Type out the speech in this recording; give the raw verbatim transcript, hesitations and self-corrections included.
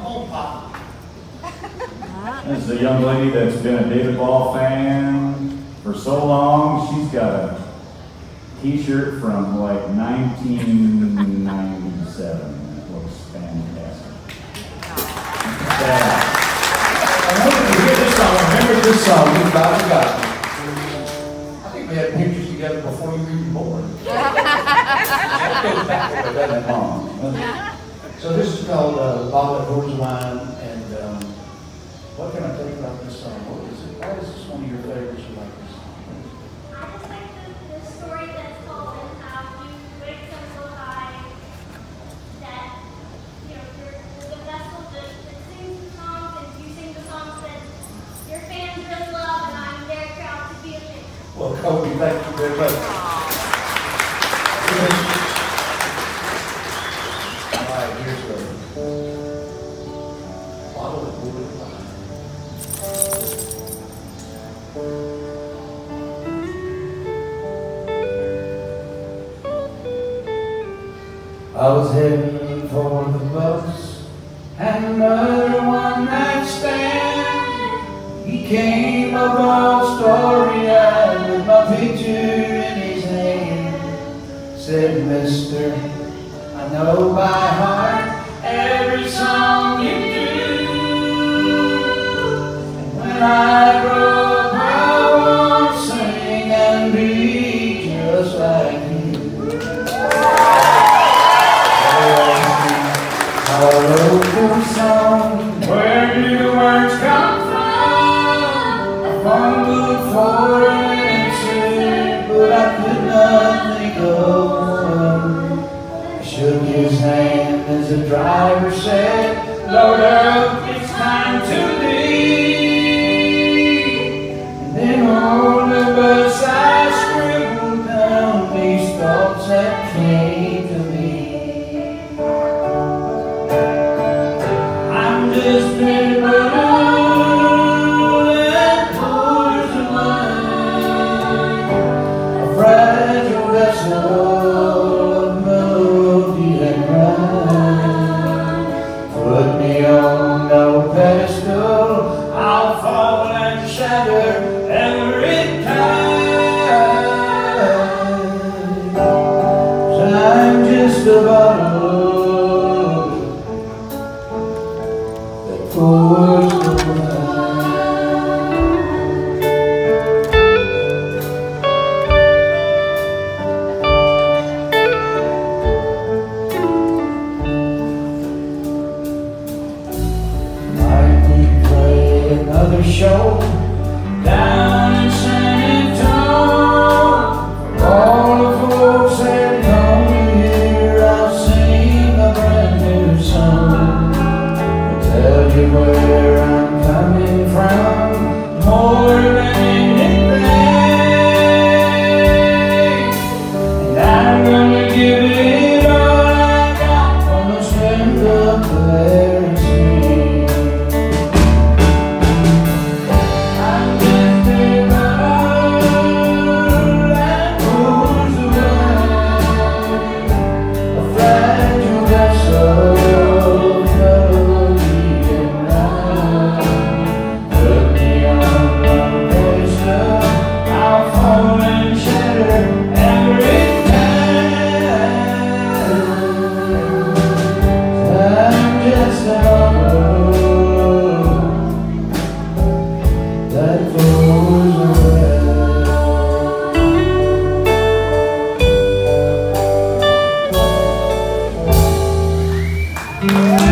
home pop. This is a young lady that's been a David Ball fan for so long. She's got a t-shirt from like nineteen ninety-seven. That looks fantastic. Yeah. I wanted to hear this song. Remember this song, You've Got to Got. I think we had pictures together before you were even born. That goes back to that long. So this is called uh, Bottle of Georgia Wine, and um, what can I tell you about this song? What is it? Why is this one of your favorites? You like this song? I just like the, the story that's told and how you wake up so high that, you know, you're the vessel that, that sings the songs, and you sing the songs that your fans really love, and I'm very proud to be a fan. Well, Cody, thank you very much. All right, here's the bottle of Georgia wine. I was heading for the bus and another one night stand. He came up all starry-eyed with my picture in his hand. Said, Mister, I know by heart every song you do. And when I grow up, I want to sing and be just like you. I wrote your song, where do the words come from? I fumbled for an answer, but I could not think of one. I shook his hand as the driver said, load up, it's time to leave. And then on the bus I scribbled down these thoughts that came to me. Just a bottle that pours the wine, a fragile vessel of melody and rhyme. Put me on no pedestal, I'll fall and shatter every time. 'Cause I'm just a bottle pours the wine. Might we play another show down in San Antonio? For all the folks that come here, I'll sing a brand new song. Tell you where I'm coming from, more than anything. And I'm gonna give it all I got, gonna stand up there and sing. I'm just a bottle that pours the wine, a fragile vessel. Yeah.